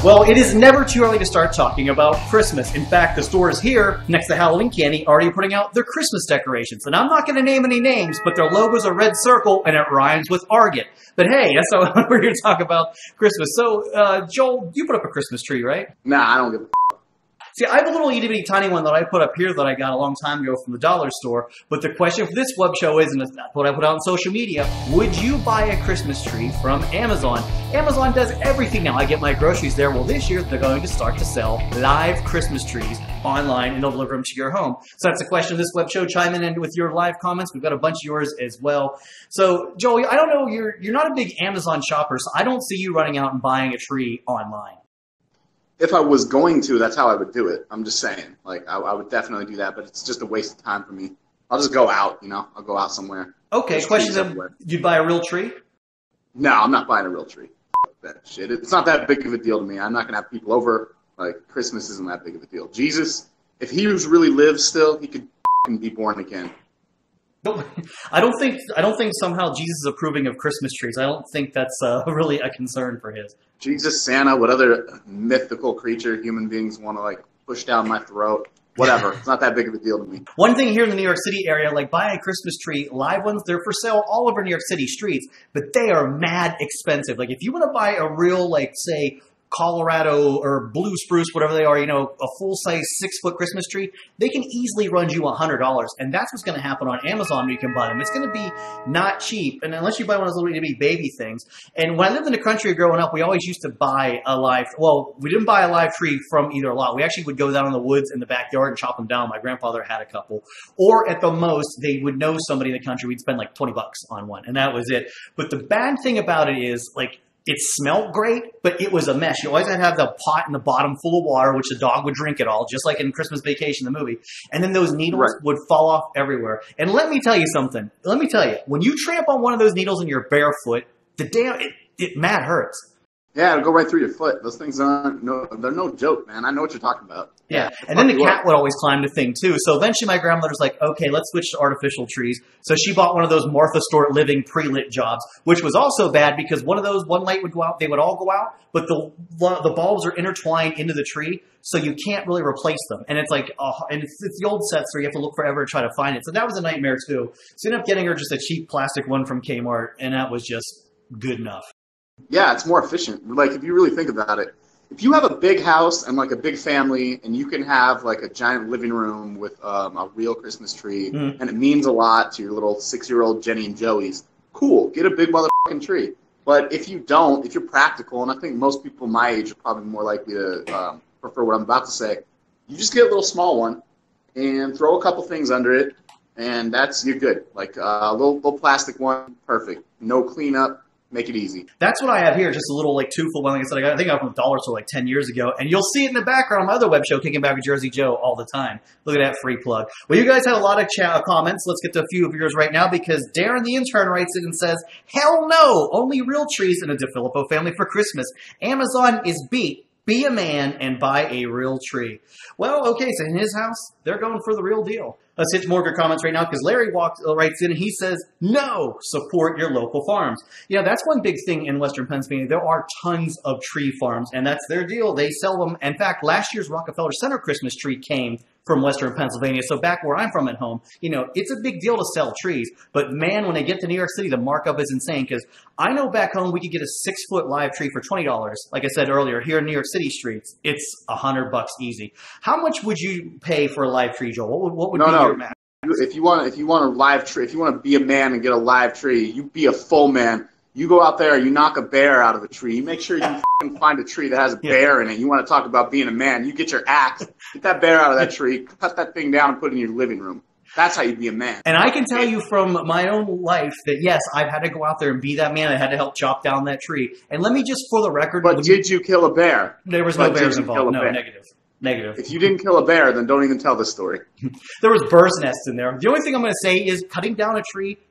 Well, it is never too early to start talking about Christmas. In fact, the stores here, next to Halloween Candy, are already putting out their Christmas decorations. And I'm not going to name any names, but their logo's a red circle, and it rhymes with Arget. But hey, that's how we're here to talk about Christmas. So, Joel, you put up a Christmas tree, right? Nah, I don't give a See, I have a little itty-bitty tiny one that I put up here that I got a long time ago from the dollar store. But the question for this web show is, and that's what I put out on social media, would you buy a Christmas tree from Amazon? Amazon does everything now. I get my groceries there. Well, this year, they're going to start to sell live Christmas trees online, and they'll deliver them to your home. So that's the question of this web show. Chime in with your live comments. We've got a bunch of yours as well. So, Joel, I don't know, you're not a big Amazon shopper, so I don't see you running out and buying a tree online. If I was going to, that's how I would do it. I'm just saying. Like, I would definitely do that, but it's just a waste of time for me. I'll just go out, you know? I'll go out somewhere. Okay, There's question trees of, you'd buy a real tree? No, I'm not buying a real tree. That shit. It's not that big of a deal to me. I'm not going to have people over. Like, Christmas isn't that big of a deal. Jesus, if he was really lives still, he could be born again. I don't think somehow Jesus is approving of Christmas trees. I don't think that's really a concern for his. Jesus, Santa, what other mythical creature human beings want to, like, push down my throat? Whatever. It's not that big of a deal to me. One thing here in the New York City area, like buy a Christmas tree, live ones, they're for sale all over New York City streets, but they are mad expensive. Like if you want to buy a real, like, say, Colorado or blue spruce, whatever they are, you know, a full-size 6-foot Christmas tree, they can easily run you $100. And that's what's going to happen on Amazon when you can buy them. It's going to be not cheap, and unless you buy one of those little itty baby things. And when I lived in the country growing up, we always used to buy a live, well, we didn't buy a live tree from either lot. We actually would go down in the woods in the backyard and chop them down. My grandfather had a couple. Or at the most, they would know somebody in the country. We'd spend like 20 bucks on one, and that was it. But the bad thing about it is, like, it smelled great, but it was a mess. You always had to have the pot in the bottom full of water, which the dog would drink it all, just like in Christmas Vacation, the movie. And then those needles would fall off everywhere. And let me tell you something. Let me tell you, when you tramp on one of those needles and you're barefoot, it mad hurts. Yeah, it'll go right through your foot. Those things they're no joke, man. I know what you're talking about. Yeah, and then the cat would always climb the thing, too. So eventually my grandmother's like, okay, let's switch to artificial trees. So she bought one of those Martha Stewart Living pre-lit jobs, which was also bad because one light would go out, they would all go out, but the bulbs are intertwined into the tree, so you can't really replace them. And it's like, and it's the old set, so you have to look forever to try to find it. So that was a nightmare, too. So you ended up getting her just a cheap plastic one from Kmart, and that was just good enough. Yeah, it's more efficient. Like, if you really think about it, if you have a big house and, like, a big family, and you can have, like, a giant living room with a real Christmas tree, and it means a lot to your little 6-year-old Jenny and Joey's, cool, get a big motherfucking tree. But if you don't, if you're practical, and I think most people my age are probably more likely to prefer what I'm about to say, you just get a little small one and throw a couple things under it, and you're good. Like, a little plastic one, perfect. No cleanup. Make it easy. That's what I have here, just a little, like, 2-foot one. Like I said, I think I got from the dollar store like 10 years ago. And you'll see it in the background on my other web show, Kicking Back with Jersey Joe, all the time. Look at that free plug. Well, you guys had a lot of comments. Let's get to a few of yours right now because Darren the intern writes it and says, hell no, only real trees in a DeFilippo family for Christmas. Amazon is beat. Be a man and buy a real tree. Well, okay, so in his house, they're going for the real deal. Let's hit more of your comments right now because Larry writes in and he says, no, support your local farms. You know, that's one big thing in Western Pennsylvania. There are tons of tree farms, and that's their deal. They sell them. In fact, last year's Rockefeller Center Christmas tree came from Western Pennsylvania. So back where I'm from at home, you know, it's a big deal to sell trees. But man, when they get to New York City, the markup is insane because I know back home we could get a 6-foot live tree for $20. Like I said earlier, here in New York City streets, it's $100 easy. How much would you pay for a live tree, Joel? What would be your max? If you want a live tree, if you want to be a man and get a live tree, you be a full man. You go out there, you knock a bear out of a tree. You make sure you find a tree that has a bear in it. You want to talk about being a man. You get your axe, get that bear out of that tree, cut that thing down and put it in your living room. That's how you be a man. And I can tell you from my own life that, yes, I've had to go out there and be that man. I had to help chop down that tree. And let me just, for the record... But did you kill a bear? There was no bears involved. No, negative. If you didn't kill a bear, then don't even tell this story. There was bird's nests in there. The only thing I'm going to say is cutting down a tree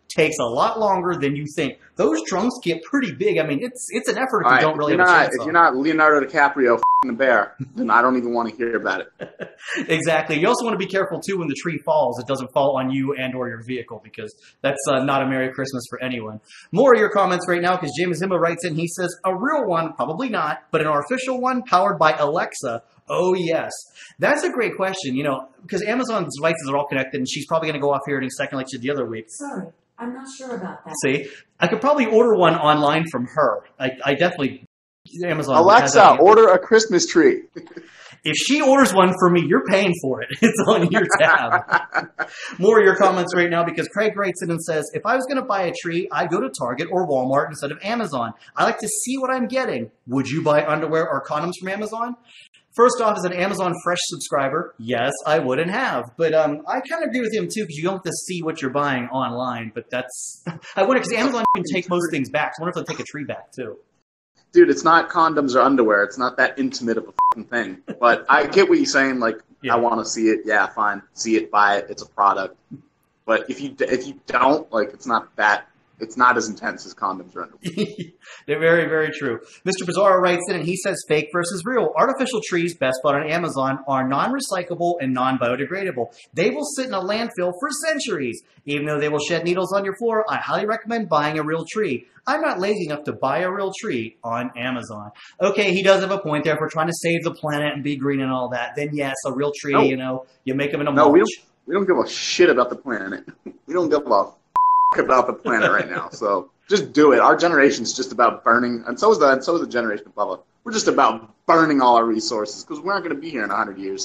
takes a lot longer than you think. Those trunks get pretty big. I mean, it's an effort if you don't really have a chance. If you're not Leonardo DiCaprio the bear, then I don't even want to hear about it. Exactly. You also want to be careful, too, when the tree falls. It doesn't fall on you and or your vehicle, because that's not a Merry Christmas for anyone. More of your comments right now, because James Zimba writes in, he says, a real one, probably not, but an artificial one powered by Alexa. Oh, yes. That's a great question, you know, because Amazon's devices are all connected, and she's probably going to go off here in a second like she did the other week. Sorry, I'm not sure about that. See? I could probably order one online from her. I definitely... Amazon Alexa, order a Christmas tree. If she orders one for me, you're paying for it. It's on your tab. More of your comments right now, because Craig writes in and says, if I was going to buy a tree, I'd go to Target or Walmart instead of Amazon. I like to see what I'm getting. Would you buy underwear or condoms from Amazon? First off, as an Amazon Fresh subscriber, yes, I wouldn't have. But I kind of agree with him, too, because you don't have to see what you're buying online. But that's... I wonder, because Amazon can take most things back. So I wonder if they'll take a tree back, too. Dude, it's not condoms or underwear. It's not that intimate of a fucking thing. But I get what you're saying. Like, yeah. I want to see it. Yeah, fine. See it, buy it. It's a product. But if you don't, like, it's not as intense as condoms or underwear. They're very, very true. Mr. Pizarro writes in, and he says fake versus real. Artificial trees best bought on Amazon are non-recyclable and non-biodegradable. They will sit in a landfill for centuries. Even though they will shed needles on your floor, I highly recommend buying a real tree. I'm not lazy enough to buy a real tree on Amazon. Okay, he does have a point there. If we're trying to save the planet and be green and all that, then yes, a real tree, you know, you make them in a mulch. No, we don't give a shit about the planet. We don't give a about the planet right now. So just do it. Our generation's just about burning, and so is the generation above us. We're just about burning all our resources because we aren't going to be here in 100 years.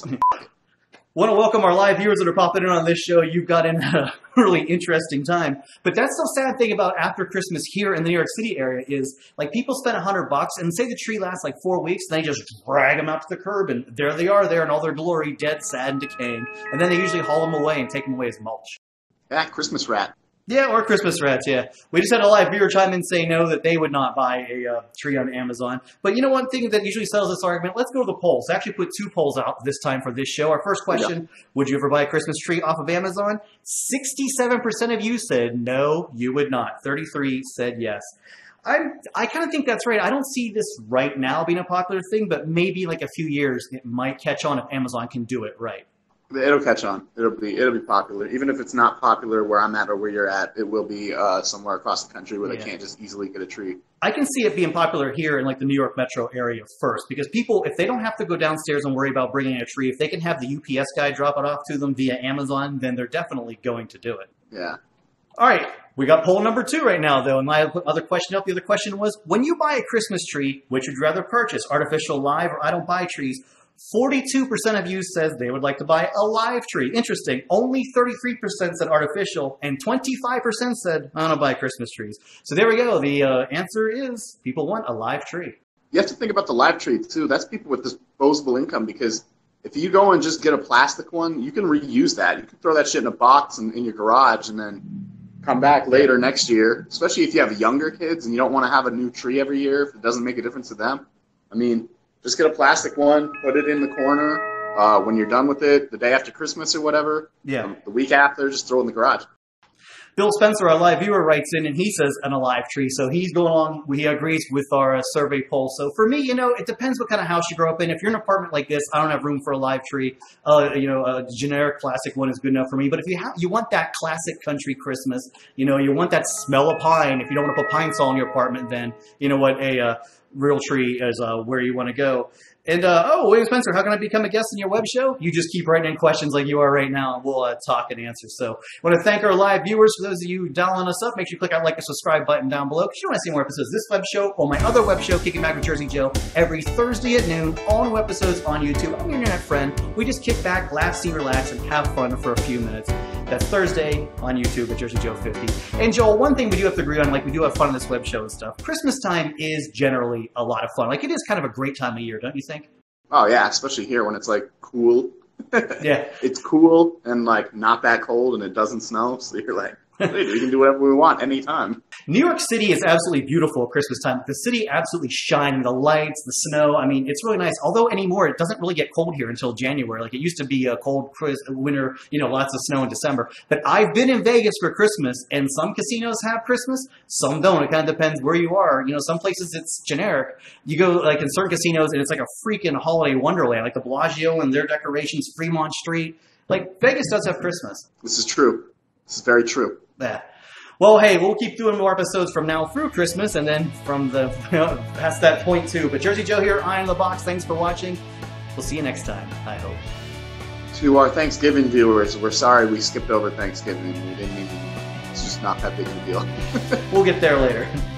Want to welcome our live viewers that are popping in on this show. You've got in a really interesting time. But that's the sad thing about after Christmas here in the New York City area is, like, people spend $100 and say the tree lasts like 4 weeks, and they just drag them out to the curb, and there they are there in all their glory, dead, sad, and decaying. And then they usually haul them away and take them away as mulch. Yeah, Christmas rat. Yeah, or Christmas rats, yeah. We just had a live viewer chime in and say no, that they would not buy a tree on Amazon. But you know one thing that usually settles this argument? Let's go to the polls. I actually put 2 polls out this time for this show. Our first question, would you ever buy a Christmas tree off of Amazon? 67% of you said no, you would not. 33 said yes. I kind of think that's right. I don't see this right now being a popular thing, but maybe like a few years it might catch on if Amazon can do it right. It'll catch on. It'll be popular. Even if it's not popular where I'm at or where you're at, it will be somewhere across the country where they can't just easily get a tree. I can see it being popular here in like the New York metro area first, because people, if they don't have to go downstairs and worry about bringing a tree, if they can have the UPS guy drop it off to them via Amazon, then they're definitely going to do it. Yeah. All right. We got poll number 2 right now, though, and my other question up. The other question was, when you buy a Christmas tree, which would you rather purchase, artificial, live, or I don't buy trees? 42% of you says they would like to buy a live tree. Interesting. Only 33% said artificial, and 25% said, I don't buy Christmas trees. So there we go. The answer is people want a live tree. You have to think about the live tree, too. That's people with disposable income, because if you go and just get a plastic one, you can reuse that. You can throw that shit in a box in your garage and then come back later next year, especially if you have younger kids and you don't want to have a new tree every year if it doesn't make a difference to them. I mean, just get a plastic one, put it in the corner when you're done with it, the day after Christmas or whatever. Yeah. The week after, just throw it in the garage. Bill Spencer, our live viewer, writes in, and he says an alive tree. So he's going along. He agrees with our survey poll. So for me, it depends what kind of house you grow up in. If you're in an apartment like this, I don't have room for a live tree. A generic classic one is good enough for me. But if you want that classic country Christmas, you want that smell of pine. If you don't want to put pine saw in your apartment, then you know what, a real tree is where you want to go. And, William Spencer, how can I become a guest in your web show? You just keep writing in questions like you are right now, and we'll talk and answer. So I want to thank our live viewers. For those of you dialing us up, make sure you click that like and subscribe button down below, because you want to see more episodes of this web show or my other web show, Kicking Back with Jersey Joe, every Thursday at noon, all new episodes on YouTube. I'm your internet friend. We just kick back, laugh, see, relax, and have fun for a few minutes. That's Thursday on YouTube at Jersey Joe 50. And Joel, one thing we do have to agree on, like we do have fun on this web show and stuff, Christmas time is generally a lot of fun. Like it is kind of a great time of year, don't you think? Oh, yeah, especially here when it's, like, cool. Yeah. It's cool and, like, not that cold and it doesn't snow. So you're like, hey, we can do whatever we want anytime. New York City is absolutely beautiful at Christmas time. The city absolutely shining, the lights, the snow. I mean, it's really nice. Although anymore, it doesn't really get cold here until January. Like it used to be a cold winter, lots of snow in December. But I've been in Vegas for Christmas, and some casinos have Christmas, some don't. It kind of depends where you are. Some places it's generic. You go like in certain casinos, and it's like a freaking holiday wonderland, like the Bellagio and their decorations, Fremont Street. Like Vegas does have Christmas. This is true. This is very true. Yeah. Well, hey, we'll keep doing more episodes from now through Christmas and then from the past that point too. But Jersey Joe here, Eye on the Box. Thanks for watching. We'll see you next time, I hope. To our Thanksgiving viewers, we're sorry we skipped over Thanksgiving. We didn't even, it's just not that big of a deal. We'll get there later.